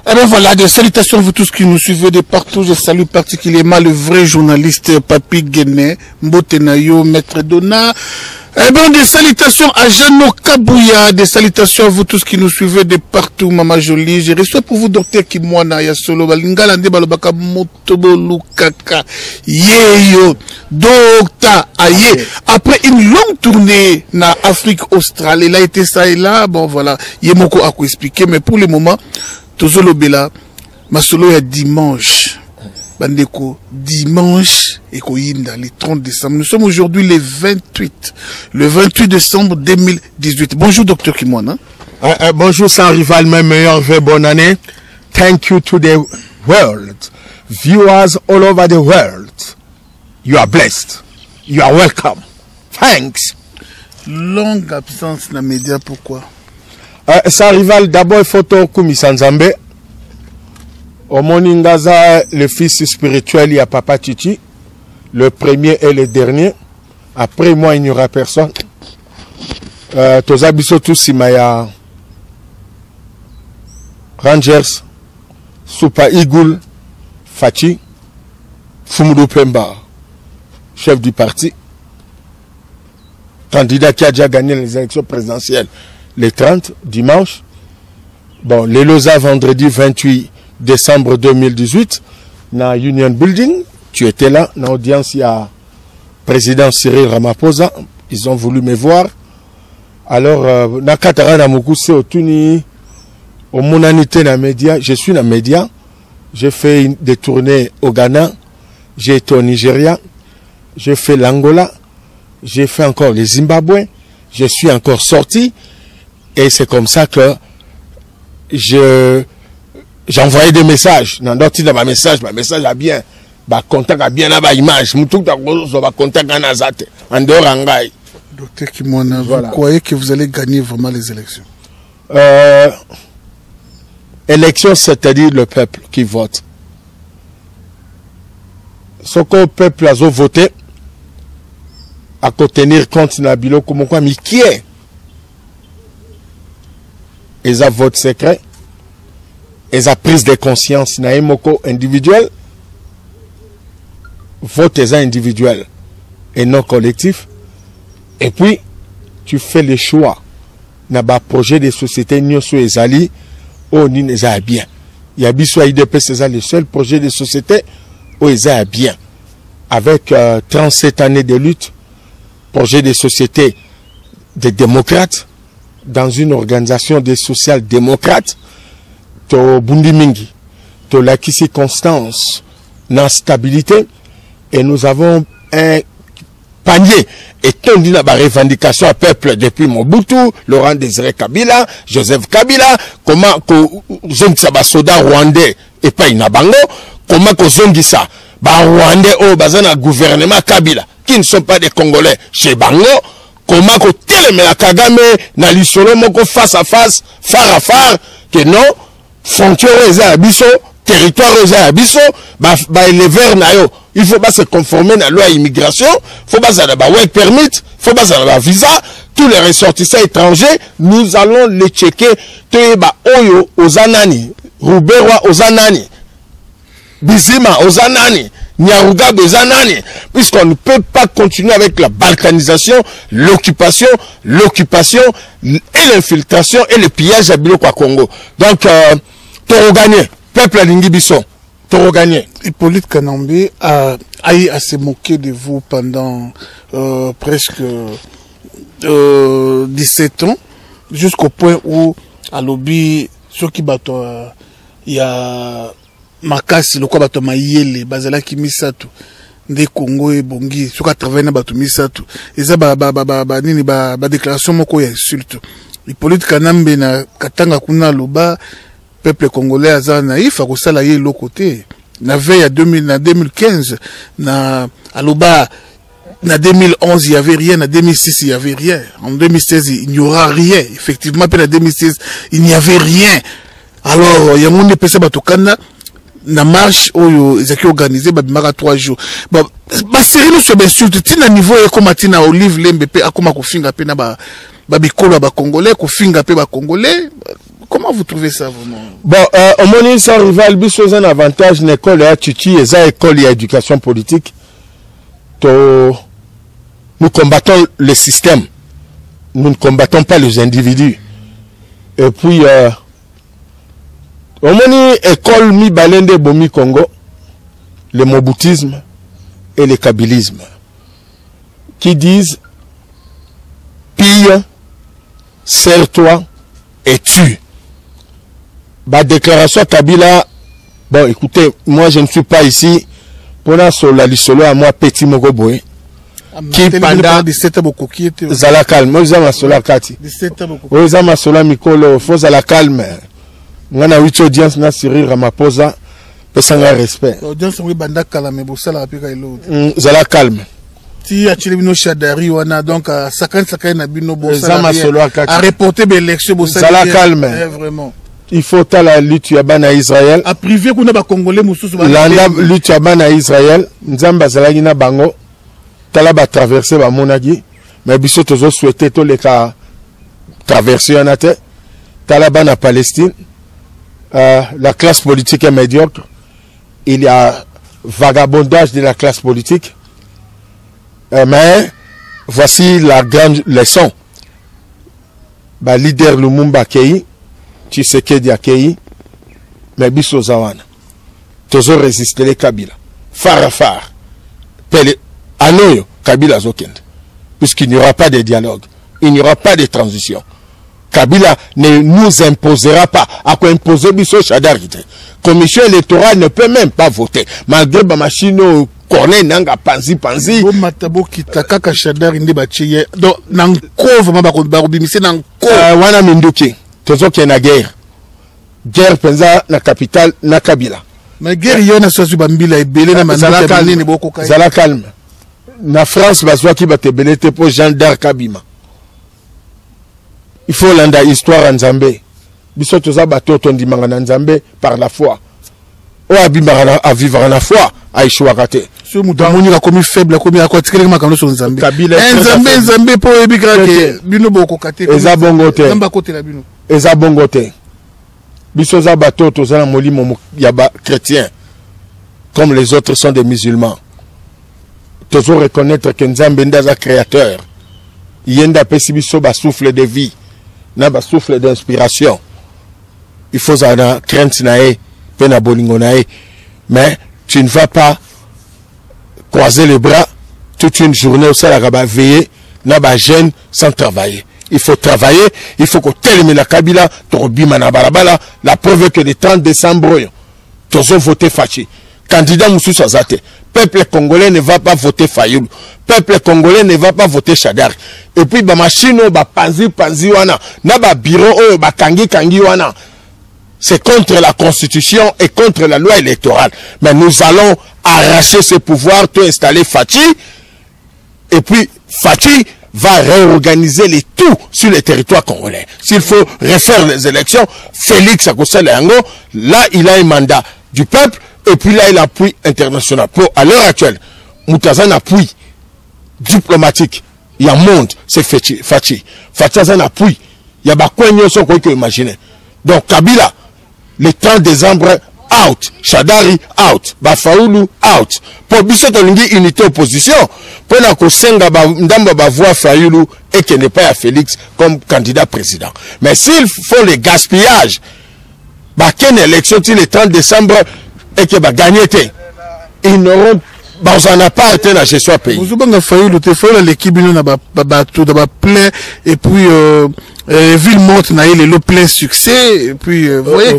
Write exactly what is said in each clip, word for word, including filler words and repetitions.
Eh bien voilà, des salutations à vous tous qui nous suivez de partout. Je salue particulièrement le vrai journaliste Papi Guéné, Mbotenayo, Maître Dona. Eh bien, des salutations à Jeannot Kabouya, des salutations à vous tous qui nous suivez de partout, Maman Jolie. Je reçois pour vous Docteur Kimwana, Yasolo, Balingalande, Balobaka, Motobo, Lukaka, Yeyo, Docta, Aye. Après une longue tournée na Afrique australe, il a été ça et là, bon voilà, Yemoko a quoi expliquer, mais pour le moment, Tozolo Bela, ma solo est dimanche. Bandeko, dimanche, et Koyinda, le trente décembre. Nous sommes aujourd'hui le vingt-huit. Le vingt-huit décembre deux mille dix-huit. Bonjour, Docteur Kimwana. Uh, uh, bonjour, sans rival, mes meilleurs vœux, bonne année. Thank you to the world. Viewers all over the world. You are blessed. You are welcome. Thanks. Longue absence dans les médias, pourquoi? Uh, sans rival, d'abord, photo Kumi Sanzambe. Au Moningaza, le fils spirituel, il y a Papa Chichi. Le premier et le dernier. Après moi, il n'y aura personne. Euh, Tozabiso Simaya Rangers, Supa Igul, Fachi, Fumudu Pemba, chef du parti. Candidat qui a déjà gagné les élections présidentielles le trente, dimanche. Bon, les Loza, vendredi vingt-huit décembre deux mille dix-huit, dans Union Building, tu étais là, dans l'audience, il y a président Cyril Ramaphosa, ils ont voulu me voir. Alors, dans Katara, dans Moukousé, au Tuni, au Monanité, dans les médias, je suis dans les médias, j'ai fait des tournées au Ghana, j'ai été au Nigeria, j'ai fait l'Angola, j'ai fait encore les Zimbabwe, je suis encore sorti, et c'est comme ça que je... J'ai envoyé des messages. Dans d'autres dans ma message, ma message a bien, bah contact a bien là, bah image. Moutou ta cause, bah contact en azate, en dehors en gaï. Docteur Kimwana, vous croyez que vous allez gagner vraiment les élections? Euh, élection, c'est-à-dire le peuple qui vote. Ce que le peuple a voté, à tenir compte de la bilo, comme quoi, mais qui est? Ils ont vote secret. Et sa prise de conscience na moko individuel, vote individuel et non collectif. Et puis, tu fais le choix. Na ba projet de société nyoso ezali o ni neza bien. Il y a biso I D P c'est le seul projet de société o eza bien. Avec euh, trente-sept années de lutte, projet de société des démocrates dans une organisation des social-démocrates. To Bundi Mingi, to la Kissi Constance, na stabilité, et nous avons un panier, et ton dit la revendication à peuple depuis Mobutu, Laurent Désiré Kabila, Joseph Kabila, comment que Zongisa ba soda rwandais et pas inabango, comment que Zongisa ba rwandais au bazana gouvernement Kabila, qui ne sont pas des Congolais chez Bango, comment que Télémela Kagame, na l'isolo moko face à face, phare à phare, que non, frontière aux abisso, territoire aux abisso, bah, bah, les verts nayo. Il faut pas se conformer à la loi immigration, faut pas avoir un work permit, faut pas avoir un visa. Tous les ressortissants étrangers, nous allons les checker. Toyeba Oyo aux anani, Ruberwa aux anani, Bizima aux anani, Nyarugab aux anani, puisqu'on ne peut pas continuer avec la balkanisation, l'occupation, l'occupation et l'infiltration et le pillage à Biloko à Congo. Donc, euh, Toro gagné, peuple à l'Ingibiso, Toro gagné. Hippolyte Kanambe a, a eu à se moquer de vous pendant euh, presque euh, dix-sept ans, jusqu'au point où, à l'objet, ceux qui battent, il y a Makasi, le quoi battent Maïele, Bazala qui Misato, des Congo et Bongi, ceux qui travaillent dans Bato Misato, et ça, bah, bah, bah, bah, bah, bah, bah, déclaration, moko ya insulte. Hippolyte Kanambe na Katanga Kuna Loba, peuple congolais a naïf, à ça là y est l'autre côté. Na veille à deux mille quinze, na Aloba, na deux mille onze il y avait rien, na deux mille six il y avait rien, en deux mille seize il n'y aura rien. Effectivement, puis en deux mille seize il n'y avait rien. Alors il y a mon épée batokana na marche où ils ont organisé ba bimaka trois jours. Bah bah série nous sur bien sûr, tu na niveau et comme tina Olive Lembe pe akoma ko finga pe na ba ba bikolo ba congolais ko finga pe ba congolais. comment vous trouvez ça vraiment? Bon, euh, au moins, sans rival, biso un avantage, une école et Chichi, et ça école et éducation politique. To, nous combattons le système. Nous ne combattons pas les individus. Et puis, euh, au moins, école mi balende bomi Congo, le moboutisme et le kabylisme, qui disent pille, serre-toi et tue. Bah, déclaration Kabila, bon, écoutez, moi je ne suis pas ici pour la solo à moi, petit Mogoboé, qui pendant Zala calme, moi j'ai ma sola kati, moi j'ai ma sola Mikolo, faut Zala calme. On a huit audiences na Cyril Ramaphosa, pesanga respect. Audience oui banda calme, bosala apika ilo. Zala calme. Si achile bino Shadari wana donc sakane sakane na bino bosala à reporter l'élection bosala. Zala calme. Vraiment. Il faut ta la lutte yabana Israël. A privé qu'on a ba congolais mususu ba. La lutte yabana Israël, nzamba zalagi na bango. Tala ba traverser ba monagi, mais biso tozo souhaiter to les cas traverser en ate. Tala ba na Palestine. Euh, la classe politique est médiocre. Il y a vagabondage de la classe politique. Euh, mais voici la grande leçon. Ba leader Lumumba Kei, Tshisekedi Kei, mais biso zawana. Tozo résister les Kabila. Phare à phare. Pele anoyo Kabila zokende. Puisqu'il n'y aura pas de dialogue, il n'y aura pas de transition. Kabila ne nous imposera pas. À quoi imposer biso Chadarite. Commission électorale ne peut même pas voter. Malgré ma machine Corneille nanga panzi panzi. Bon matabo kitaka ka Chadari ndi bachiye. Donc nanko vraiment ba ba bimise nanko. Wana minduki. Tozo ke na guerre. Guerre penza na capitale na Kabila. Mais guerre yona sozu bambila ebele na manaka banene boko kai. Zala calme. Na France bazwa ki batebele te po Jean d'Arc Kabima. Il faut landa histoire en Nzambe. Biso toza bato tondimanga na Nzambe par la foi. O abimara à vivre en la foi a échoué raté. Ce moutamoni a commis faible, a commis à quoi tirer ma sur Nzambe. Nzambe Nzambe pour ebikra ke bino boko kate. Eza bongote. Nzamba kote la bino. Eza bongote. Biso za bato toza na molimo ya ba chrétien. Comme les autres sont des musulmans. Toujours reconnaître que Nzambe ndaza créateur. Yenda pesi biso ba souffle de vie. Na ba souffle d'inspiration. Il faut zana crainte nae, pena bolingo nae. Mais tu ne vas pas croiser les bras toute une journée au sein de la veiller, na ba gêne sans travailler. Il faut travailler, il faut que termine la Kabila, Torobima na balabala, la preuve que le trente décembre, tous ont voté Fachi. Candidat Moussou Sazate. Peuple congolais ne va pas voter Fayoulou. Peuple congolais ne va pas voter Chadar. Et puis, ba machine, ba panzi, panzi wana. Na ba bureau, ba kangi, kangi wana. C'est contre la constitution et contre la loi électorale. Mais nous allons arracher ce pouvoir, tout installer Fachi. Et puis, Fachi va réorganiser les tout sur le territoire congolais. S'il faut refaire les élections, Félix Akosala-Yango, là, il a un mandat du peuple. Et puis là, il a appui international. Pour, à l'heure actuelle, Moutazan appui diplomatique. Il y a un monde, c'est Fachi. Fachi a un appui. Il y a des coins qu'on peut imaginer. Donc, Kabila, le trente décembre, out. Chadari, out. Bafaoulou, out. Pour Bissot Olingi, unité opposition. Pour la Kosenga, Ndamba Bavoua Fayoulou, et qu'il n'est pas à Félix comme candidat président. Mais s'ils font le gaspillage, bah, quelle élection, le trente décembre, et que va gagner, ils n'auront pas en appart la gestion à pays. Vous avez fait le téléphone, l'équipe n'a pas plein, et puis euh, euh, ville morte n'a eu le plein succès, et puis vous voyez.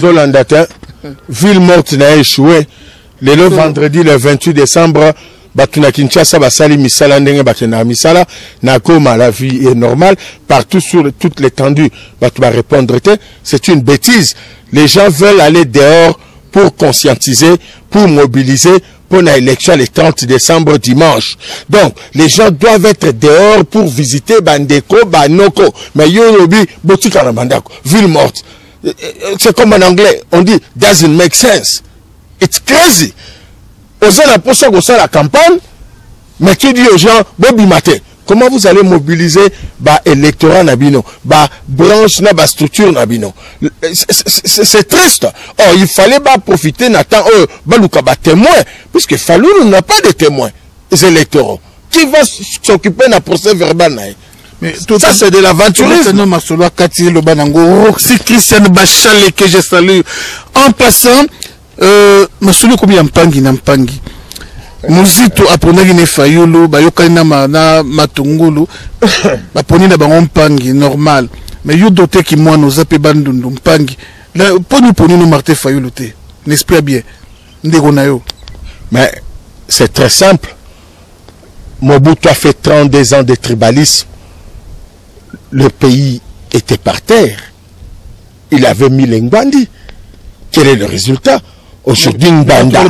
Ville morte n'a échoué. Le vendredi, le vingt-huit décembre, Batuna Kinshasa, Basali, Misala, Ndenge, Batuna Misala, Nakoma, la vie est normale, partout sur toute l'étendue, Batuna répondre, c'est une bêtise. Les gens veulent aller dehors pour conscientiser, pour mobiliser pour l'élection le trente décembre dimanche. Donc, les gens doivent être dehors pour visiter Bandeko, Banoko. Mais Yorobi, Botika na Bandako, ville morte. C'est comme en anglais, on dit, doesn't make sense. It's crazy. Aux gens, la poche, la campagne, mais tu dis aux gens, Bobby Maté, comment vous allez mobiliser bah électorat nabino, bah branche na bah structure nabino? C'est triste. Or il fallait bah profiter n'attend eux bah luka bah témoin, puisque Fayulu n'a pas de témoins électoraux. Qui va s'occuper d'un procès verbal? Mais tout ça, c'est de l'aventurisme. Non, Masolo Kati le Banango, Roxy Christian Bachale que je salue. En passant, euh, Masolo Kobi Ampangi Nampangi. Muzito aponaki ne Fayulu, bayokani na na matungulu, baponi na bango Mpangi normal. Mais yo doté ki moi nous appelons bandundu Mpangi. Là, poni poni no Martin Fayulu te. N'espère bien. Ndeko na yo. Mais c'est très simple. Mobutu a fait trente-deux ans de tribalisme. Le pays était par terre. Il avait mis les Ngbandi. Quel est le résultat? Aujourd'hui, Ngbanda.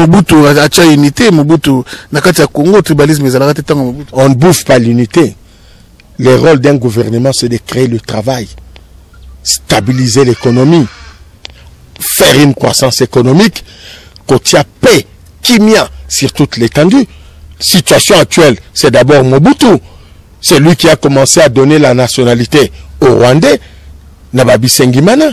On ne bouffe pas l'unité. Le rôle d'un gouvernement, c'est de créer le travail, stabiliser l'économie, faire une croissance économique, qu'il y a paix, kimia sur toute l'étendue. Situation actuelle, c'est d'abord Mobutu. C'est lui qui a commencé à donner la nationalité aux Rwandais. Nababi Sengimana.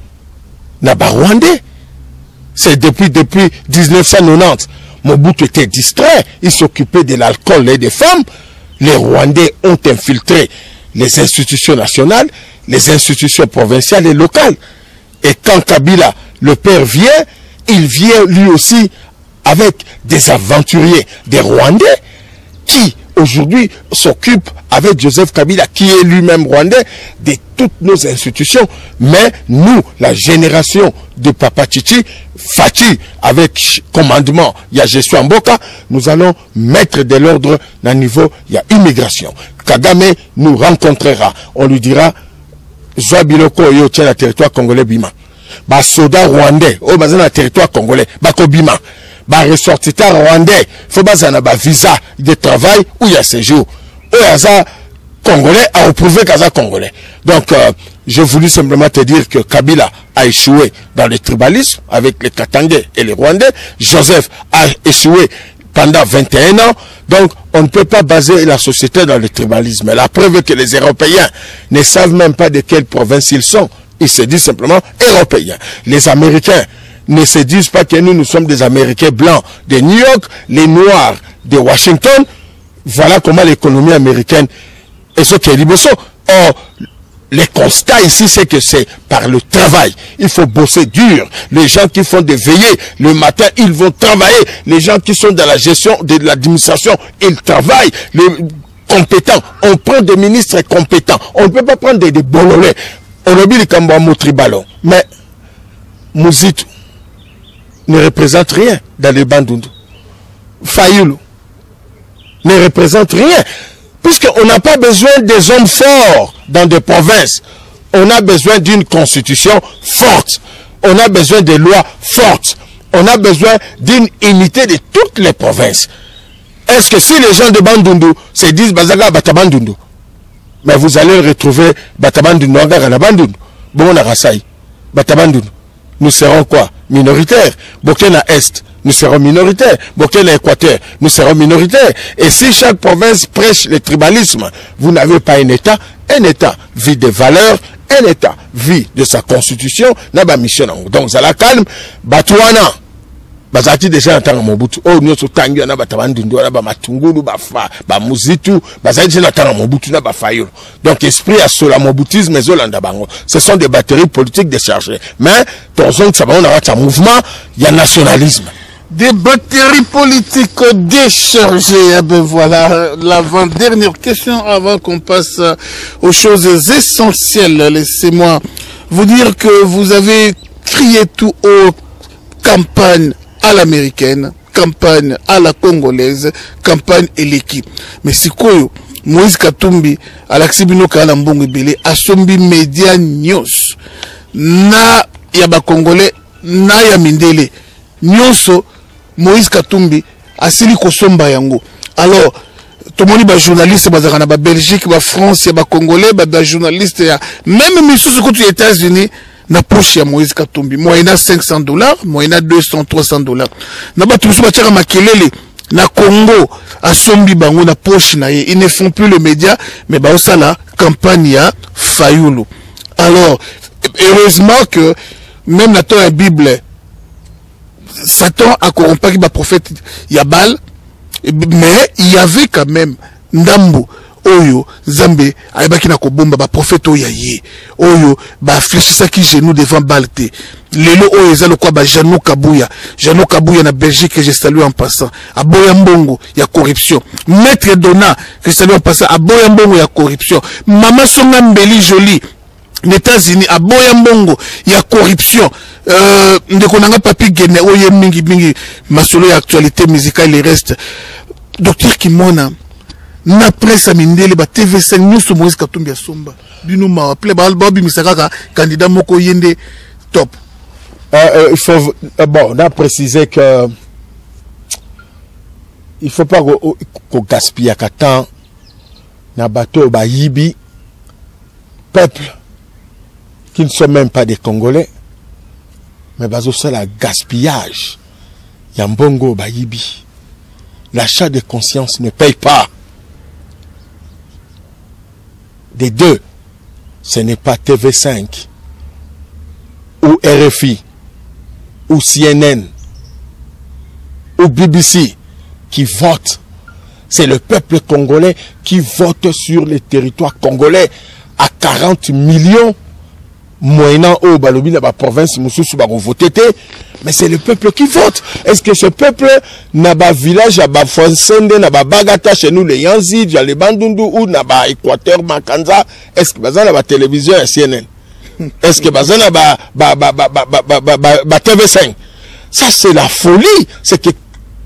Naba Rwandais. C'est depuis, depuis mille neuf cent quatre-vingt-dix. Mobutu était distrait. Il s'occupait de l'alcool et des femmes. Les Rwandais ont infiltré les institutions nationales, les institutions provinciales et locales. Et quand Kabila, le père, vient, il vient lui aussi avec des aventuriers, des Rwandais, qui aujourd'hui s'occupent avec Joseph Kabila, qui est lui-même rwandais, de toutes nos institutions. Mais nous, la génération de Papa Chichi, Fati, avec commandement, il y a gestion Mboka, nous allons mettre de l'ordre dans le niveau, il y a immigration. Kagame nous rencontrera, on lui dira, Zouabiloko yo tient le territoire congolais Bima. Ba soda rwandais, oh bazan le territoire congolais, Bako Bima. Bah ressortissant rwandais, faut pas un visa de travail où il y a séjour. Eux, ça congolais a approuvé qu'à congolais. Donc, euh, je voulais simplement te dire que Kabila a échoué dans le tribalisme avec les Katangais et les Rwandais. Joseph a échoué pendant vingt et un ans. Donc, on ne peut pas baser la société dans le tribalisme. La preuve est que les Européens ne savent même pas de quelle province ils sont. Ils se disent simplement Européens. Les Américains ne se disent pas que nous, nous sommes des Américains blancs de New York, les Noirs de Washington. Voilà comment l'économie américaine est ce qu'elle dit. Or, le constat ici, c'est que c'est par le travail. Il faut bosser dur. Les gens qui font des veillées le matin, ils vont travailler. Les gens qui sont dans la gestion de l'administration, ils travaillent. Les compétents, on prend des ministres compétents. On ne peut pas prendre des, des bololais. On oublie les Kambouamou tribalons. Mais, Mouzitou ne représente rien dans les Bandundu. Fayulu ne représente rien. Puisqu'on n'a pas besoin des hommes forts dans des provinces. On a besoin d'une constitution forte. On a besoin de lois fortes. On a besoin d'une unité de toutes les provinces. Est-ce que si les gens de Bandundu se disent Bazaga Batabandundu, mais vous allez retrouver Batabandundu, Bandundu, bon Rasai, Batabandundu. Nous serons quoi? Minoritaires. Burkina Est, nous serons minoritaires. Burkina Équateur, nous serons minoritaires. Et si chaque province prêche le tribalisme, vous n'avez pas un État. Un État vit des valeurs, un État vit de sa constitution, n'a pas mission. Donc, ça la calme. Batouana. Bazati déjà en tant que Mobutu. Oh, nous sommes tangi, on a batabandundu, on a matungulu, bafa, bamuzitu, bazati déjà en tant que Mobutu, on a bafayulu. Donc, esprit à cela, Mobutisme et Zolanda Bango. Ce sont des batteries politiques déchargées. Mais, dans un mouvement, il y a nationalisme. Des batteries politiques déchargées. Eh ben voilà, l'avant-dernière question avant qu'on passe aux choses essentielles. Laissez-moi vous dire que vous avez crié tout haut campagne à l'américaine, campagne à la congolaise, campagne et l'équipe. Mais c'est quoi Moïse Katumbi, Alaxibino Kalambongo Bele, Asombi Média News, na yaba congolais, na ya mindele, Nyonso, Moïse Katumbi, Asili Kosomba Yango. Alors, tout le monde est journaliste, ba Belgique, ba France, ba congolais, ba journaliste, même mis sous les États-Unis, na poche ya Moïse Katumbi moyena cinq cents dollars moyena deux cents trois cents dollars na ba tous ba tchaka makelele na Congo asombi bango na poche na ye. Ils ne font plus le média, mais bah ça la campagne à Fayoulou. Alors, heureusement que même dans la Bible, Satan a corrompu le prophète Yabal, mais il y avait quand même Ndambo, Oyo, Zambé, Aïbaki na kobomba, ba prophète Oyaye, Oyo, ba fléchissa qui genou devant Balte. Lelo Oyo, zalo quoi, ba Janou Kabouya, Janou Kabouya na Belgique que j'ai salué en passant. A Boyambongo, il y a corruption. Maître Donna, que j'ai salué en passant, à Boyambongo, il y a corruption. Maman Songa Mbeli Jolie, les États-Unis, à Boyambongo, il y a corruption. Euh, Ndekonanga Papi Gene, Oye Mingi Mingi, ma solo actualité musicale, les restes. Docteur Kimona, na presse amindele ba T V cinq news Moïse Katumbi ya Somba. Bino ma appelé ba Bobi Misaka candidat moko yende top. Euh, euh, il faut euh, bon, on a précisé que il faut pas qu'on gaspille à temps na bateau ba yibi peuple qui ne sont même pas des Congolais, mais bazo ça la gaspillage. Yambongo ba yibi. L'achat de conscience ne paye pas. Des deux, ce n'est pas T V cinq ou R F I ou C N N ou B B C qui votent. C'est le peuple congolais qui vote sur le territoire congolais à quarante millions. Moyennant au balobi dans la province, mais c'est le peuple qui vote. Est-ce que ce peuple n'a pas village à Bafonsende, n'a pas Bagata chez nous les Yanzi, les Bandundu ou n'a pas Équateur, Makanza? Est-ce que Bazan a la télévision à C N N? Est-ce que Bazan a ba T V cinq? Ça c'est la folie. C'est que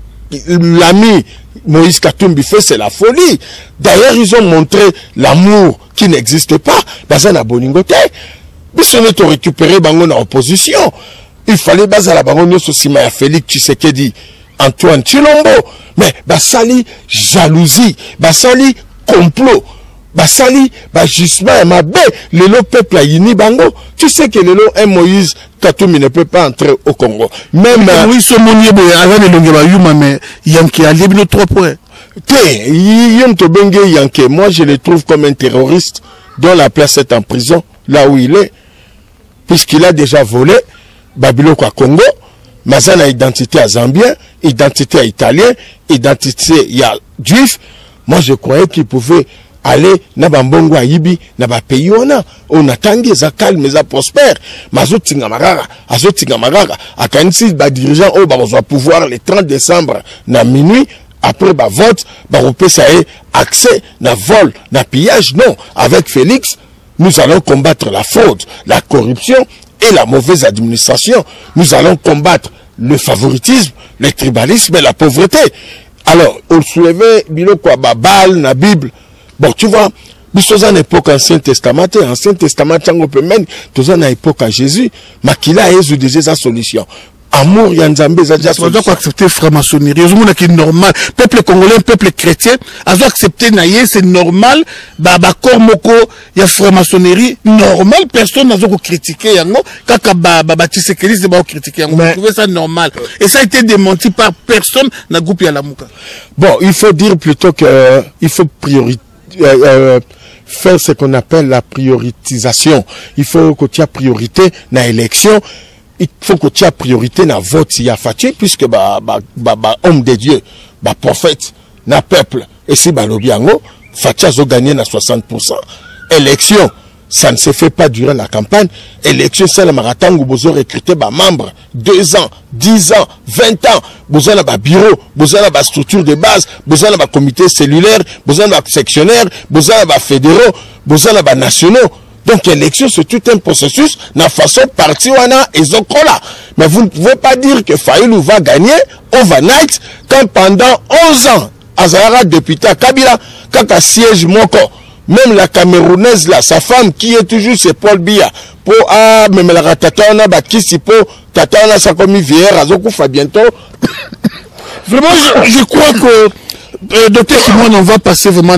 l'ami Moïse Katumbi fait, c'est la folie. D'ailleurs, ils ont montré l'amour qui n'existe pas. Bazan a Boningote. Mais si on est récupéré bango en opposition, il fallait baser la bango sur Sima Félix Tshisekedi, Antoine Chilombo, mais basali jalousie, basali complot, basali bagissement mabé, le lo peuple a yini bango. Tu sais que le lo un Moïse Katumbi ne peut pas entrer au Congo. Même Moïse Somonié boy avant de longuer ba yuma mais Yanké a lié trois points. Té, Yom Tobenge Yanké, moi je le trouve comme un terroriste dont la place est en prison là où il est. Puisqu'il a déjà volé Babiloko à Congo, Mazana identité à Zambien, identité à Italien, identité à Juif. Moi, je croyais qu'il pouvait aller na Bambongo à Ibi, na ba pays on a, on a tangi, ça calme, ça prospère. Mazo Tingamarara, Azo Tingamarara, à Kansi, ba dirigeant, oh, bah, on va pouvoir le trente décembre, na minuit, après, bah, vote, bah, on peut ça accès, na vol, na pillage, non. Avec Félix, nous allons combattre la fraude, la corruption et la mauvaise administration. Nous allons combattre le favoritisme, le tribalisme et la pauvreté. Alors, on soulevait biloko babal na Bible. Bon, tu vois, nous sommes en époque Ancien Testament, Ancien Testament, on peut même, nous sommes en époque à Jésus, mais qu'il a déjà sa solution. Amour Yanzambe, ça déjà on doit accepter franc-maçonnerie. On qui est normal. Peuple congolais, peuple chrétien, on doit accepter naïe, c'est normal. Bah, bah, kormoko, il y a franc-maçonnerie, normal. Personne n'a pas critiqué yango. Kaka bah, bah, bah, Tshisekedi, c'est pas critiqué yango. Vous trouvez ça normal. Et ça a été démenti par personne dans le groupe Yalamuka. Bon, il faut dire plutôt que, euh, il faut priorité, euh, euh, faire ce qu'on appelle la prioritisation. Il faut que tu aies priorité dans l'élection. Il faut que tu aies priorité dans vote si y a Fatih, puisque bah, bah, bah, bah, homme de Dieu, bah, prophète, na peuple, et si bah, l'obiango, Fatih a gagné na soixante pour cent. Élection, ça ne se fait pas durant la campagne. Élection, c'est le marathon où vous aurez recruté bah, membres, deux ans, dix ans, vingt ans, vous avez un bureau, vous avez une structure de base, vous avez un comité cellulaire, vous avez un sectionnaire, vous avez un fédéraux, vous avez un nationaux. Donc, l'élection, c'est tout un processus, na façon parti wana et zokola. Mais vous ne pouvez pas dire que Fayoulou va gagner overnight quand pendant onze ans, Azara député à Kabila, quand à siège Moko, même la Camerounaise là, sa femme qui est toujours chez Paul Biya, pour ah, même la ratatana, bah, qui s'y peut, tatana, ça comme vieillard, Azokoufa bientôt. Vraiment, je, je crois que, euh, docteur Simon, on va passer vraiment à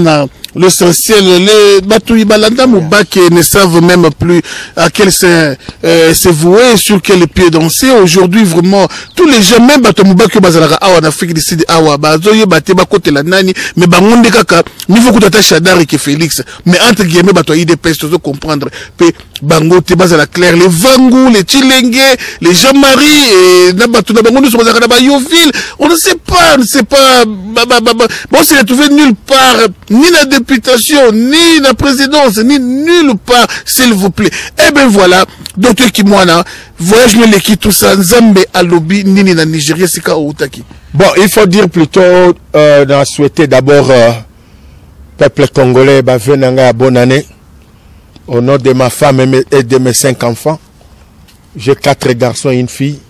l'essentiel, les Batoui Balanda Moubak ne savent même plus à quel sein euh, se vouer, sur quel pied danser. Aujourd'hui, vraiment, tous les gens, même Bato Moubak Bazalaka, en Afrique du Sud, Awa, Bazoye, Bateba, côté la Nani, mais Bangonde Kaka, niveau Koutata Chadar et Félix, mais entre guillemets, Bato I D P S, tu dois comprendre, Bango, Tebaz à la Claire, les Vangou, les Chilengue, les Jean-Marie, et Nabatou, Nabango, Yoville, on ne sait pas, on ne sait pas, bah, bah, bah, bah. Bon, on s'est retrouvé nulle part, ni la députation, ni la présidence, ni nulle part, s'il vous plaît. Eh ben voilà, docteur Kimwana, voyage le leki tout ça, Nzambe Alobi, Nini na Nigeria, c'est ka Outaki. Bon, il faut dire plutôt, euh, d'en souhaiter d'abord, euh, peuple congolais, bah, venanga bonne année. Au nom de ma femme et de mes cinq enfants, j'ai quatre garçons et une fille.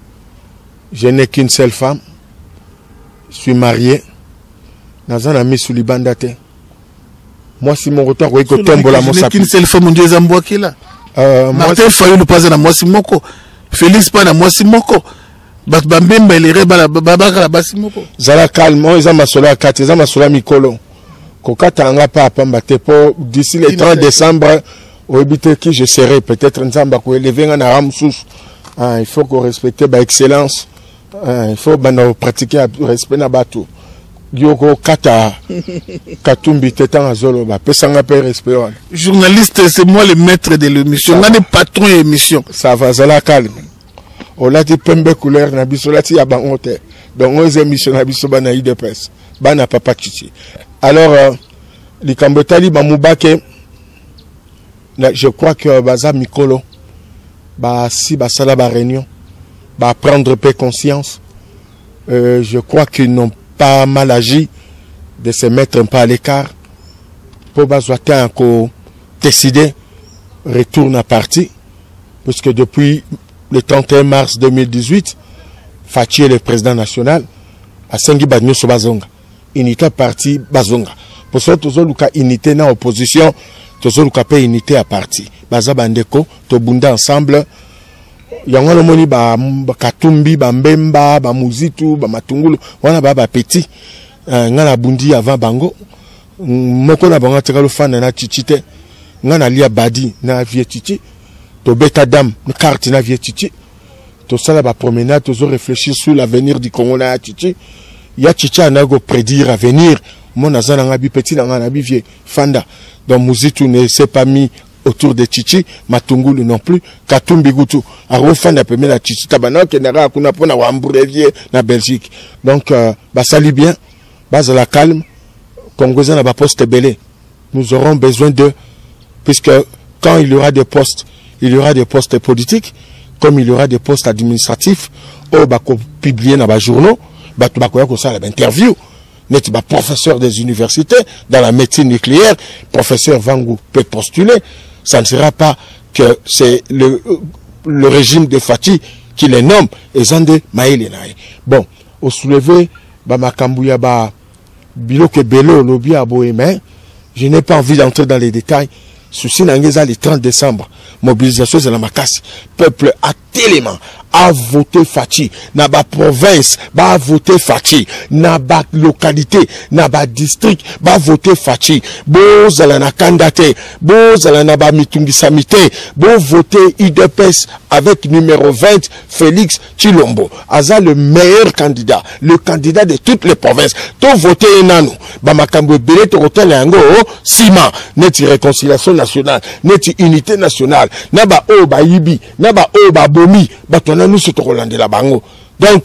Je n'ai qu'une seule femme. Je suis marié. Dans un ami sous l'Ibandate. Moi, si mon retour, oui, que tombe la mon sapi. Je n'ai qu'une seule femme, mon Dieu, Zamboua qui est là. Martin Fayou nous passe dans moi si moko. Félix pas dans moi si moko. Bat bambemba il irait bala babaka la basi moko. Zala calme, ils ont ma sola quatre, ils ont ma sola mikolo. Kokata anga pa pambate pour d'ici le trente décembre au habité qui je serai peut-être nzamba ko élever en ramsous. Il faut qu'on respecte ba excellence. Il faut ben pratiquer le respect na bateau. Yoko kata katumbi tetan azolo ba pesanga pe respect. Journaliste, c'est moi le maître de l'émission, on a des patrons d'émission. Ça va, zala calme. On a dit pembe couleur na biso lati ya bangote. Donc onze émissions na biso bana I D P S. Bana papa chichi. Alors euh, les Kambotali ba Moubake, je crois que baza mikolo ba si ba sala ba réunion ba prendre paix conscience. Euh, je crois qu'ils n'ont pas mal agi de se mettre un peu à l'écart pour bazoiter encore décider retourne à parti, puisque depuis le trente et un mars deux mille dix-huit, Fachi est le président national à Sengi Bagno Sobazonga. Unité parti Bazonga. Pour ça, tous les unité dans l'opposition, tous les unité à parti. Baza Bandeko, Tobunda ensemble. Yango no moni ba Katumbi, ba Mbemba, ba Muzitu, ba Matungulu, wana ba ba petit. Ngana bundi avant bango. Moko na bango tekalo fana na chichite. Ngana lia badi na vie chichi. To beta dam na carte na vie chichi. To sala ba promenade, to réfléchir sur l'avenir du Congo na chichi. Ya chicha anago prédire avenir. Mon azana ngabi petit na ngana bi vie fanda. Donc Muzitu ne s'est pas mis autour de Chichi, Matungulu non plus, Katumbi Gutu, a refanda pemé la Chichi Tabana, qui n'a pas pona Wambourevier, na Belgique. Donc, euh, bah, ça lit bien, base à la calme, Congolais n'a pas poste belé. Nous aurons besoin de, puisque quand il y aura des postes, il y aura des postes politiques, comme il y aura des postes administratifs, ou bah, publier dans les journaux, bah, tu vas quoi ça, l'interview. N'est pas professeur des universités dans la médecine nucléaire, professeur Vangou peut postuler. Ça ne sera pas que c'est le, le régime de Fachi qui les nomme et Zande Maïlenaï. Bon, au soulevé, Bamakambuya ba Biloke Belo Lobi Aboémen, je n'ai pas envie d'entrer dans les détails. Souci Nangeza le trente décembre, mobilisation de la Macasse, peuple à télément a voté Fachi, n'a pas province, va voter Fachi, n'a pas localité, n'a pas district, va voter Fachi, beau zalana kandate, beau zalana ba mitungi samite, beau voter I D P S avec numéro vingt, Félix Chilombo, Aza le meilleur candidat, le candidat de toutes les provinces, tout voter Enano, ba makambo belé to hotel yango, Sima, neti réconciliation nationale, neti unité nationale, n'a ba o ba yibi, n'a ba o ba bomi, ba nous sommes Rolandais la bango. Donc,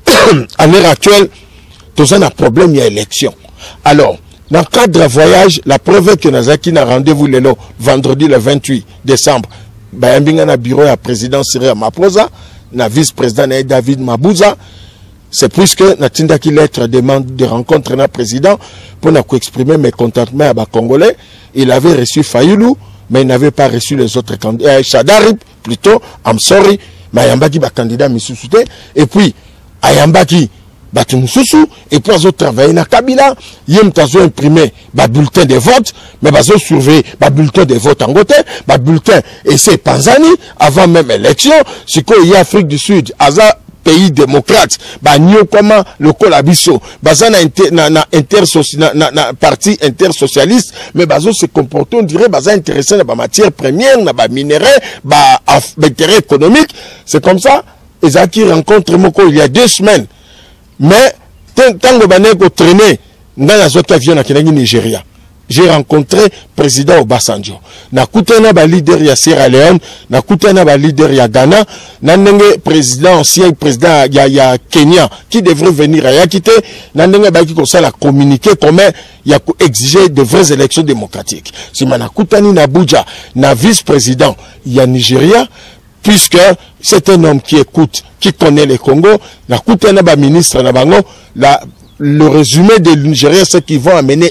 à l'heure actuelle, tous un problème, il y a élection. Alors, dans le cadre de voyage, la preuve que Nazaki n'a rendez-vous le vendredi le vingt-huit décembre. Bayambinga na bureau à président Cyril Maposa, na vice-président David Mabouza. C'est puisque Natinda qui lettre demande de rencontre na président pour nous exprimer mes contentements à Congolais. Il avait reçu Fayoulou, mais il n'avait pas reçu les autres candidats. Chadarib, plutôt, I'm sorry. Mayambaki ba candidat misusuté et puis Ayambaki batu mususu et puis ils ont travaillé na Kabila yem tazo imprimé ba bulletin de vote mais bazo surveiller ba bulletin de vote en côté ba bulletin et c'est Panzani avant même élection c'est quoi il y a Afrique du Sud aza pays démocrate ba nyo comment le colabiso baza na inter na na inter na, na, na parti intersocialiste mais bazo se comporter on dirait baza intéressé na ba matière première na ba minerais ba intérêt économique. C'est comme ça Ezaki rencontre moko il y a deux semaines mais tant que bané ko traîner ngana zoka avion na kinangi Nigeria. J'ai rencontré président Obasanjo. Nakutana ba leader ya Sierra Leone, nakutana ba leader ya Ghana, nandenge président ancien président ya ya Kenya qui devrait venir à Yakite, nandenge ba ki ko sala communiquer comment ya ko exiger de vraies élections démocratiques. Si manakutani na Abuja, na vice-président ya Nigeria, puisque c'est un homme qui écoute, qui connaît le Congo, nakutana ba ministre na bango, la le résumé de Nigeria c'est qu'ils vont amener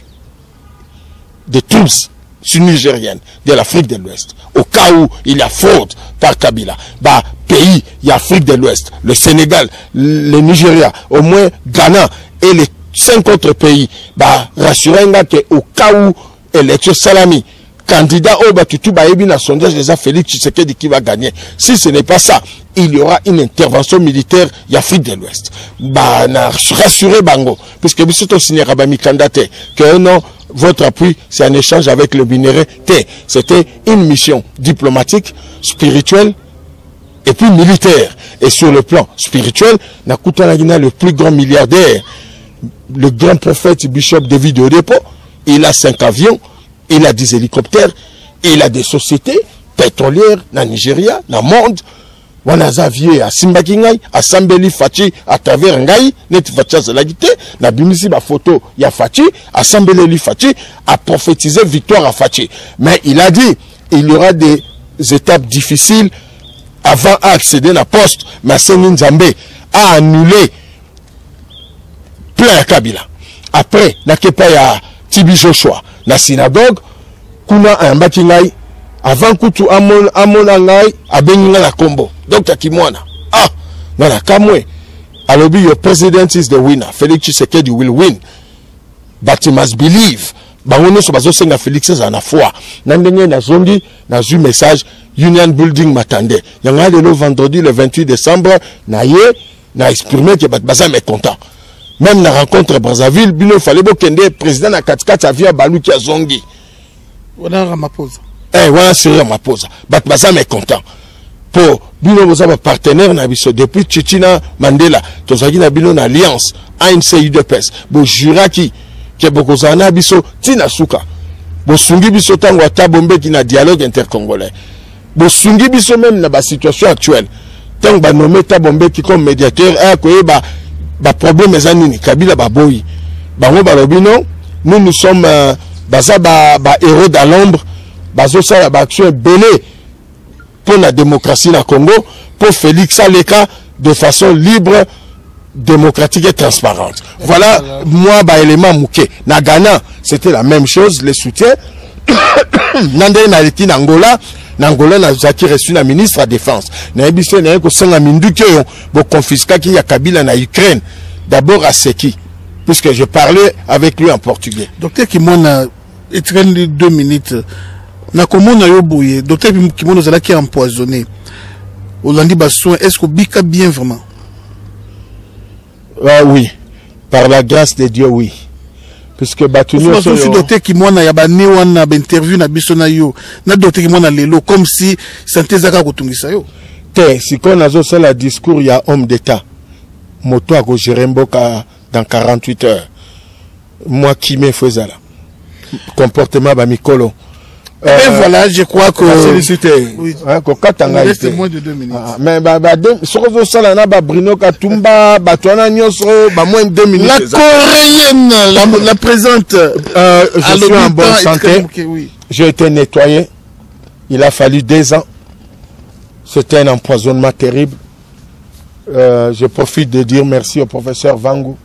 des troupes nigériennes de l'Afrique de l'Ouest. Au cas où il y a fraude par Kabila, bah, pays, il y a Afrique de l'Ouest, le Sénégal, le Nigeria, au moins Ghana et les cinq autres pays, bah, rassurez-moi qu'au cas où élection Salami, candidat au Batutu, bah, et bien, sondage, les a Félix Tshisekedi qui va gagner. Si ce n'est pas ça, il y aura une intervention militaire y Afrique de l'Ouest. Bah, rassurez Bango, puisque vous êtes aussi Rabami candidat, que non, votre appui, c'est un échange avec le minerai. C'était une mission diplomatique, spirituelle et puis militaire. Et sur le plan spirituel, Nakuta Nagina, le plus grand milliardaire, le grand prophète Bishop David Odepo, il a cinq avions, il a des hélicoptères, il a des sociétés pétrolières dans le Nigeria, dans le monde. Wanazavie à Simbakingai, à Sambeli Fachi, à travers Ngai, net Fachi Zalagite, na bimisi ba photo ya Fachi, à Sambeli Fachi, à prophétiser victoire à Fachi. Mais il a dit, il y aura des étapes difficiles avant d'accéder à la poste, mais Senin Zambé a annulé plein à Kabila. Après, na kepa ya Tibi Joshua, la synagogue, kuna un Bakingai, avant Koutou Amon Amonangai, a Beninga la combo. Docteur Kimwana, ah, voilà, Kamwe, Alobi, your president is the winner. Felix Tshisekedi will win. But you must believe. Bangono so bazo senga Felix za na foi. Nandenge na zondi, na zu message, Union Building matande. Yanga le vendredi le vingt-huit décembre, na ye, na exprimé que baza mécontent. Même na rencontre Brazzaville, bino fallait bokende, président na katikati avia balu ki azongi. Wana Ramaphosa. Eh, wana Cyril Ramaphosa. Bat baza mécontent. Pour bino boza ba partenaire na biso depuis Tchichina Mandela tozaki na bino na alliance A N C U D P S bo juraki ke bokozana biso tina suka bo sungi biso tango atabombe ki na dialogue intercongolais bo sungi biso même na ba situation actuelle tango ba nommé Tabombe ki comme médiateur a koyeba ba problème ezanini Kabila ba boyi bango ba lobino nous nous sommes euh, baza ba, ba héros dans l'ombre bazo sala ba action belé pour la démocratie na Congo, pour Félix Aleka de façon libre, démocratique et transparente. Voilà, moi, bah, élément mouké. Na Ghana, c'était la même chose, les soutiens. Nande Naleki Nangola, Nangola n'a jamais reçu la ministre de la Défense. Na ebise na ko sanga mindu ke yo, bo confisca ki ya Kabila na Ukraine. D'abord à Seki, puisque je parlais avec lui en portugais. Docteur Kimona, il traîne deux minutes. Na komona yo boye docteur Kimono zala qui empoisonné Olandi Bassoin, est-ce que bika bien vraiment? Ah oui, par la grâce de Dieu, oui. Puisque Batunio so yo docteur Kimona ya ba ne wana ba interview na biso na yo na docteur Kimona lelo comme si santé zaka kotungisa yo te si qu'on a zo la discours il y a homme d'état moto a ko gérer mboka dans quarante-huit heures moi qui me faisait là comportement ba mikolo. Et euh, voilà, je crois que oui. Hein, il reste moins de deux minutes. Ah, mais bah bah sur le sol on a bah Bruno Katumba, bah toi on a bah moins de deux minutes. La coréenne, la, la présente. Euh, je suis en bonne santé. Okay, oui. J'ai été nettoyé. Il a fallu deux ans. C'était un empoisonnement terrible. Euh, je profite de dire merci au professeur Vangu.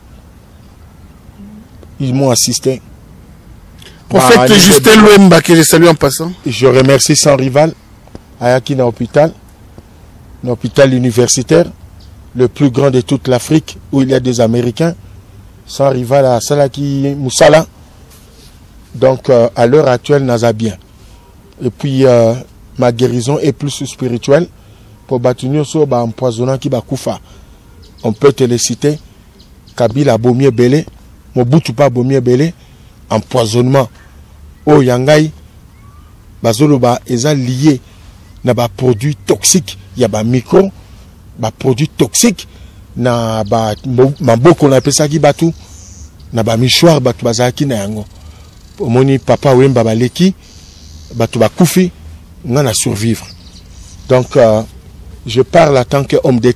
Ils m'ont assisté. Prophète bah, Justin Louemba, que je salue en passant. Je remercie sans rival Ayaki na hôpital, un hôpital universitaire, le plus grand de toute l'Afrique, où il y a des Américains, sans rival à Salaki Moussala. Donc euh, à l'heure actuelle, Naza bien. Et puis euh, ma guérison est plus spirituelle pour Batunio so ba empoisonnant qui ba koufa. on peut te les citer. Kabila Bomier Belé, Mobutu pas Bomier Belé, empoisonnement. Oh Yangai, Bazoloba, ils ont lié na ba produits toxiques. Il y a ba micro, ba produits toxiques. Na ba maboko na pesa ki batu, na ba mishwar batu bazaki na yango. Moni papa wemba baleki, batu ba koufi, on a survivre. Donc, euh, je parle en tant qu'homme de...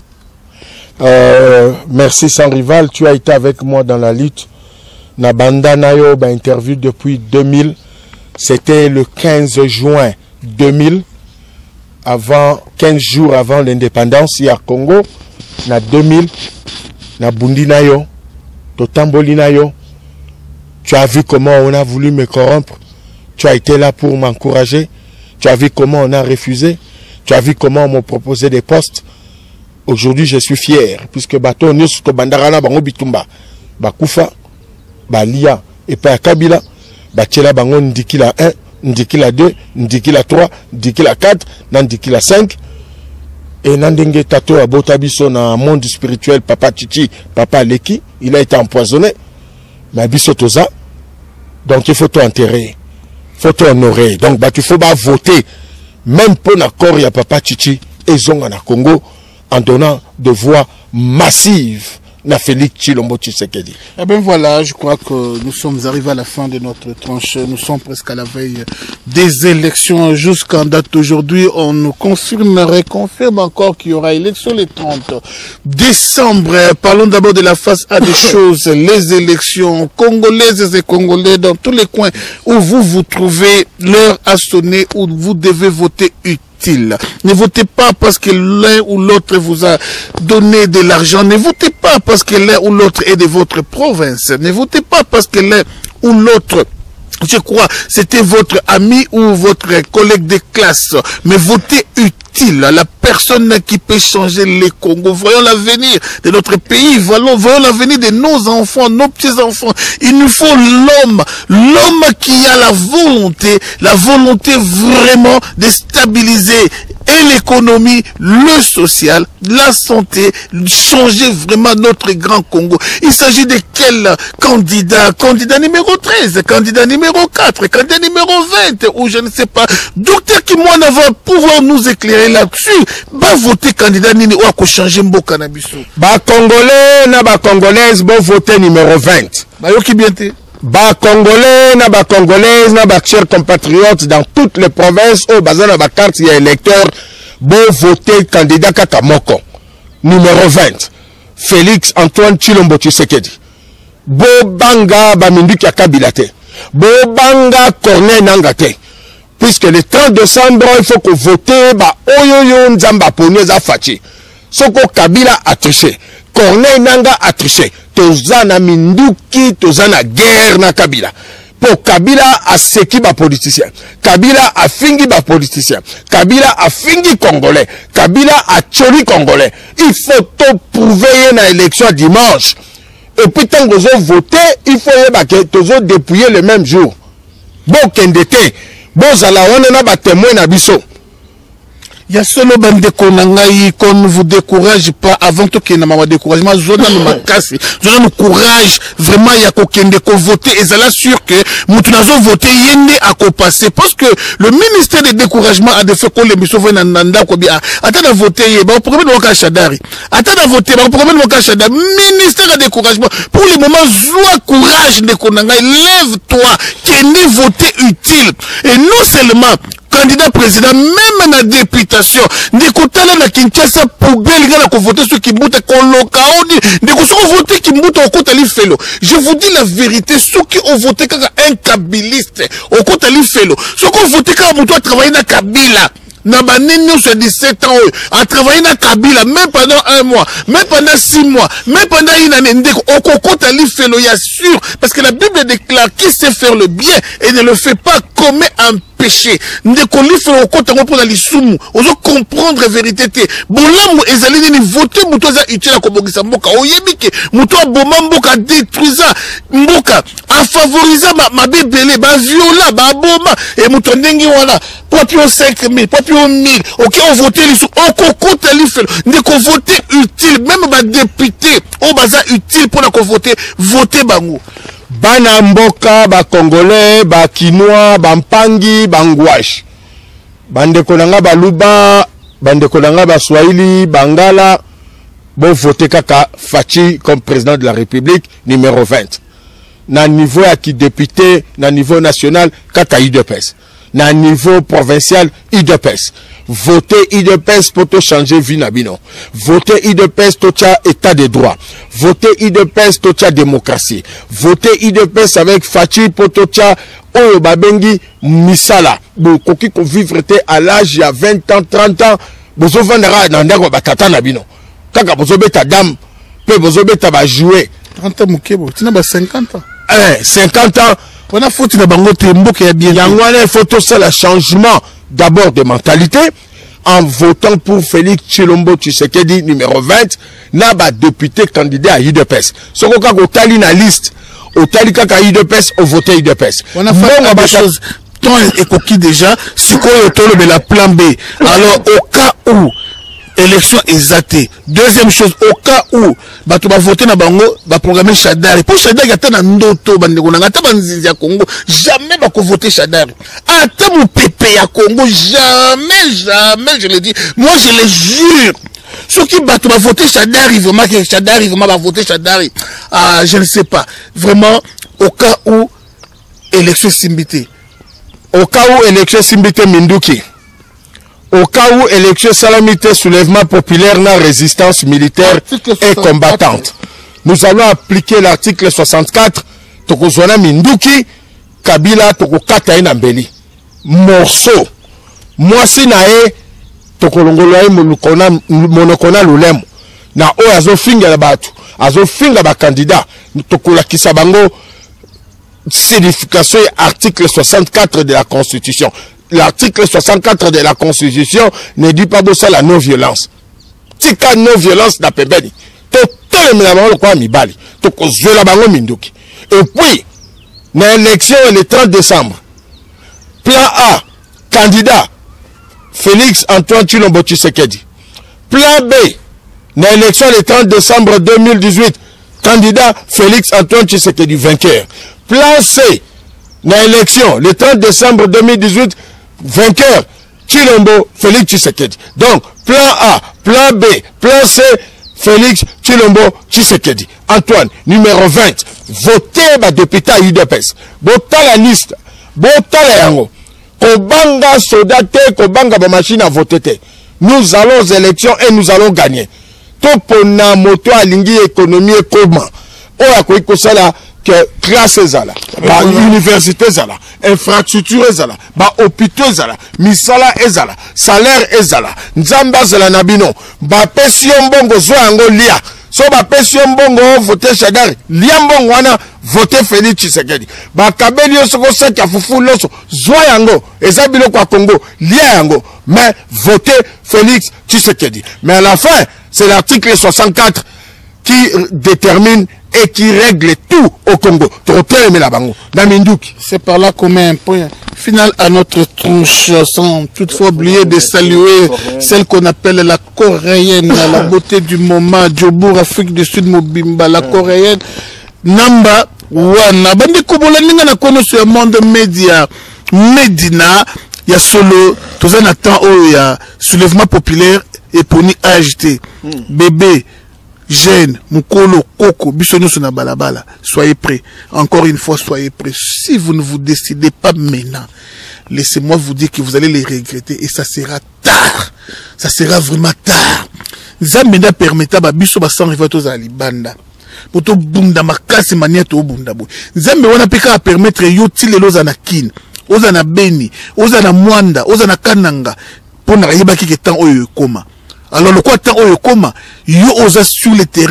Euh, merci sans rival, tu as été avec moi dans la lutte. Nabanda Nayo, bah, interview depuis deux mille. C'était le quinze juin deux mille, avant, quinze jours avant l'indépendance, il y a Congo. Na deux mille, na Bundi Nayo, Totamboli Nayo. Tu as vu comment on a voulu me corrompre. Tu as été là pour m'encourager. Tu as vu comment on a refusé. Tu as vu comment on m'a proposé des postes. Aujourd'hui, je suis fier, puisque bateau Nusko Bandarana Bango Bitumba, Bakufa, Balia, et pas Kabila, Bachela Bango Ndikila un, Ndikila deux, Ndikila trois, Ndikila quatre, Ndikila cinq, et Nandenge Tato à Botabiso dans un monde spirituel, Papa Chichi, Papa Leki, il a été empoisonné, mais Bisotoza, donc il faut t'enterrer, il faut t'honorer, donc bah, il faut pas voter, même pour l'accord, il y a Papa Chichi, et Zonga Congo, en donnant de voix massives na Félix Tshilombo Tshisekedi. Eh bien voilà, je crois que nous sommes arrivés à la fin de notre tranche. Nous sommes presque à la veille des élections. Jusqu'en date d'aujourd'hui, on nous confirmerait, confirme encore qu'il y aura élection le trente décembre. Parlons d'abord de la face A des choses. Les élections congolaises et congolais dans tous les coins où vous vous trouvez, l'heure a sonné où vous devez voter utile. Ne votez pas parce que l'un ou l'autre vous a donné de l'argent. Ne votez pas parce que l'un ou l'autre est de votre province. Ne votez pas parce que l'un ou l'autre, je crois, c'était votre ami ou votre collègue de classe. Mais votez utile. La personne qui peut changer les Congo. Voyons l'avenir de notre pays. Voyons, voyons l'avenir de nos enfants, nos petits-enfants. Il nous faut l'homme. L'homme qui a la volonté, la volonté vraiment de stabiliser et l'économie, le social, la santé, changer vraiment notre grand Congo. Il s'agit de quel candidat? Candidat numéro treize, candidat numéro quatre, candidat numéro vingt, ou je ne sais pas. Docteur Kimwana va pouvoir nous éclairer là-dessus. Va voter candidat nini ou à changer mboka na biso. Ba Congolais na ba Congolaise bon voter numéro vingt. Ba yoki bien te. Ba Congolais na ba Congolaise na ba chers compatriotes dans toutes les provinces au bazar na ba carte il y a électeur bon voter candidat Kakamoko numéro vingt Félix Antoine Tshilombo Tshisekedi. Bo banga ba minduki Kabila te. Bo banga Corneille Nangaa te. Puisque le trente décembre il faut que voter ba oyoyo nzamba poni za fachi. Soko Kabila a triché. Corneille Nangaa a triché. Tozana minduki, tozana guerre na Kabila. Pour Kabila a seki ba politicien. Kabila a fingi ba politicien. Kabila a fingi congolais. Kabila a tchori congolais. Il faut tout prouver na élection dimanche. Et puis tant que vous votez, il faut que vous dépouiller le même jour. Bon kendete. Bon zala wana na ba témoin na biso. Ya solo bande konangai qu'on ne vous décourage pas avant tout qu'il n'y ait pas de découragement. Zona nous macasse, zona nous courage vraiment ya kokende ko voter et c'est là sûr que mutunazo voter yende à ko passer parce que le ministère de découragement a des fait qu'on les missions vont nanda ko bien attends voter yé ba problème waka shadari attends voter ba problème waka shadari ministère de découragement pour le moment joie courage de konangai lève-toi kende voter utile et non seulement candidat président, même la députation, ne kotala na Kinshasa poubelle gana ko voter ceux qui moutent koloka odi, ne ko voter qui moutent au kotali felo. Je vous dis la vérité, ceux qui ont voté comme un kabiliste au kotali felo, ceux qui ont voté comme moutou a travaillé na Kabila. Nabanini sur dix-sept ans a travaillé na Kabila même pendant un mois, même pendant six mois, même pendant une année. Au kokota li felo ya sûr parce que la Bible déclare qui sait faire le bien et ne le fait pas commet un péché. Ndeko li felo okota pour la lisumu. Ozo comprendre la vérité te. Bolamu ezali ni voter muto za utile ko bongisa mboka. Oyebike muto boma mboka détruisa mboka a favoriser ma ma bébélé ba viola ba boma et muto ndengi wana. Popio cinq mille, popio deux mille. Ok, on vote les sous. On compte les faits. Dès qu'on vote utile, même les députés, on basa utile pour la voter, voter bango. Bana mboka, ba congolais, ba kinois, ba mpangi, ba ngwash. Bande konanga ba luba, bande konanga ba swahili, bangala. Bon voter kaka Fachi comme président de la République numéro vingt. Na niveau à qui député, na niveau national, kaka I D P S. Na niveau provincial, I D P S. Voter I D P S pour te changer vie nabino. Voter I D P S pour tcha état de droit. Voter I D P S pour tcha démocratie. Voter I D P S avec Fachi pour te tcha oyo babengi misala. Bon, koki ko vivre à l'âge il y a vingt ans, trente ans. Bozo vandara nandako batata nabino. Kaka bozo beta dame, pe bozo beta ba jouer. trente ans mukebo, tina ba cinquante ans. Eh, cinquante ans. On a foutu la bango tembo qui a bien. Yangwane, il faut tout ça, le changement d'abord de mentalité. En votant pour Félix Tshilombo Tshisekedi numéro vingt, n'a pas député candidat à I D P S. Ce qu'on a tali na liste, au tali kaka I D P S, au voté I D P S. On a fait des choses. Tant et coquille déjà, c'est quoi le la plan B. Alors, au cas où élection exactée. Deuxième chose, au cas où bah tu vas voter na bango, bah programmer Chadari. Pour Chadari, il y a un ndoto bandeko na ngata banzizi ya Congo, jamais bah ko voter Chadari. Ata mon pépé à Congo, jamais, jamais, je le dis. Moi, je le jure. Ceux qui bah tu vas voter Chadari, vraiment que Chadari, vraiment va voter Chadari. Ah, je ne sais pas. Vraiment, au cas où élection simbité. Au cas où élection simbité Minduki. Au cas où élection salamité soulèvement populaire na résistance militaire et combattante. Nous allons appliquer l'article soixante-quatre. Tokozwana Minduki, Kabila, Tokokata Nambeli. Morceau. Moi si nae, Tokolongoloae monokona lulemo. Na o azo finga la batu. Azo finga ba candidat. Tokola kisabango. Signification article soixante-quatre de la Constitution. L'article soixante-quatre de la Constitution ne dit pas de ça la non-violence. Tika non-violence na pembeni. Total me la bango kwa mibali. Toko zwe la bango minduki. Et puis, na élection le trente décembre. Plan A, candidat Félix Antoine Tshilombo Tshisekedi. Plan B, na élection le trente décembre deux mille dix-huit. Candidat Félix Antoine Tshisekedi vainqueur. Plan C, na élection le trente décembre deux mille dix-huit. Vainqueur, Tshilombo, Félix Tshisekedi. Donc, plan A, plan B, plan C, Félix Tshilombo Tshisekedi. Antoine, numéro vingt. Votez ma député à I D P S. Votez la liste. Votez la yango. Kobanga sodate, kobanga ba machine à voter. Nous allons aux élections et nous allons gagner. Topona moto alingi économie et comment. Oya koiko sala que classe ezala, ba université ezala, infrastructure ezala, ba hôpitaux ezala, misala ezala, salaire ezala, nzamba ezala nabino, ba pesi mbongo zo yango lia. So ba pesi mbongo voter Chadari, lia mbongo wana voter Félix Tshisekedi. Ba kabeli yo soko saki fufu loso zo yango, eza bilo kwa Congo, lia yango, mais voter Félix Tshisekedi. Mais à la fin, c'est l'article soixante-quatre qui détermine et qui règle tout au Congo. C'est par là qu'on met un point final à notre tronche, sans toutefois oublier de saluer celle qu'on appelle la coréenne, la beauté du moment, Djobour, Afrique du Sud, Mobimba, la coréenne, Namba, Wana, Bandi Kubola, Ninga na kono sur le monde média, Medina, il y a solo, tout un attend, il y a soulèvement populaire et poni A G T, bébé, jeune, Mukolo, Koko, Bissono na balabala. Soyez prêts. Encore une fois, soyez prêts. Si vous ne vous décidez pas maintenant, laissez-moi vous dire que vous allez les regretter et ça sera tard. Ça sera vraiment tard. Zamena permettra ba biso ba sans rivato za libanda. Poto bunda makasi mania to bunda bo. Zambe wana peka permettre yo tilelo za na kin. Oza na beni, oza na mwanda, oza na kananga. Pona yeba ki ke temps oyo koma. Alors le quoi temps oyo koma, yo osa sur le terrain,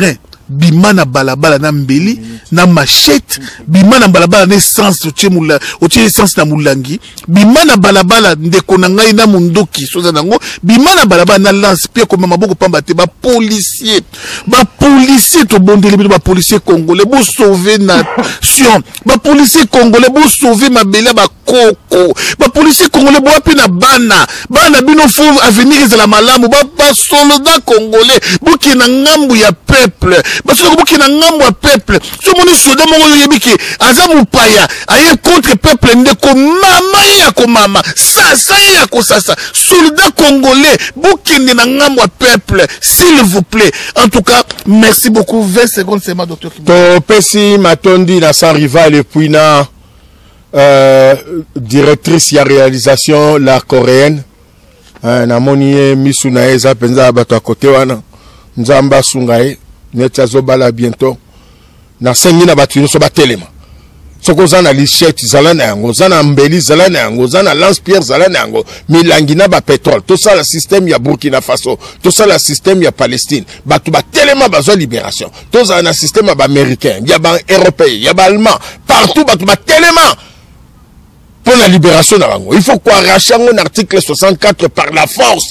bimana balabala na mbeli na machette bimana balabala na essence otie mula otie essence na mulangi bimana balabala ndeko na ngai na mundoki soza nango bimana balabala na lance pia comme maboko pamba te ba policier ba policier to bondeli ba policier congolais bo sauver nation ba policier congolais bo sauver mabela ba koko ba policier congolais bo api na bana bana bino fo avenir ezala malamu ba ba soldat congolais bo ki na ngambu ya peuple parce que boki na ngambo ya peuple so moni soldat mongo yebiki aza mupaya aye contre peuple ndeko mama ya ko mama sasa ya ko sasa soldat congolais boki na ngambo ya peuple s'il vous plaît. En tout cas merci beaucoup. Vingt secondes c'est ma docteur to pesi matondi na sans rival et puis na euh, directrice ya réalisation la coréenne euh, na moni misu na eza penza bato côté wana nzamba sungae netazo bala bientôt na sengi na batu nyonso batelema soko za na lichette zala na yango za na mbeli zala na yango za na lance pierre zala na yango milangi na ba pétrole tout ça le système ya Burkina Faso tout ça le système ya Palestine batu batelema bazo libération tout ça na système ba américain ya ba européen ya ba allemand partout batu batelema pour la libération na bango. Il faut quoi arracher un article soixante-quatre par la force.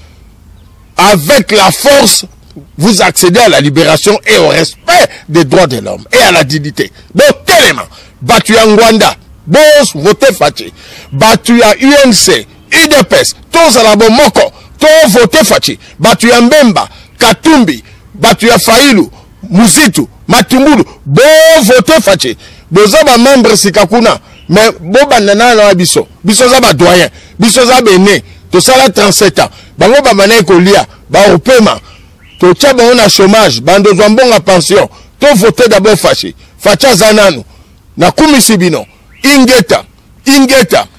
Avec la force, vous accédez à la libération et au respect des droits de l'homme et à la dignité. Donc, tellement, battu à Rwanda, boss, votez Fachi, battu à U N C, U D P S, tous à la bon moko, tous votez Fachi, battu à Mbemba, Katumbi, battu à Faïlou, Muzitu, Matumbulu, bon votez Fachi. Boza ba membre Sikakuna, mais bon banana na biso, biso za ba doyen, biso za bene, to sala trente-sept ans, bango ba mané ko lia, ba opema. To tcha ba on a chômage, bando zwambonga pension, to voter d'abord Fachi. Facha zananu, na kumisibino, ingeta, ingeta,